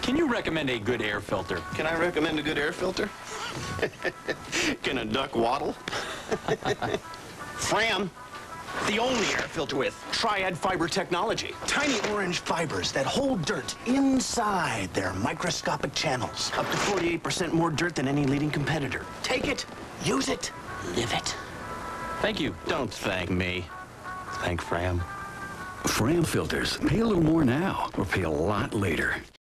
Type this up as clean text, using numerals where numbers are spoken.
Can you recommend a good air filter? Can I recommend a good air filter? Can a duck waddle? Fram, the only air filter with triad fiber technology. Tiny orange fibers that hold dirt inside their microscopic channels. Up to 48% more dirt than any leading competitor. Take it, use it, live it. Thank you. Don't thank me. Thank Fram. Fram filters. Pay a little more now or pay a lot later.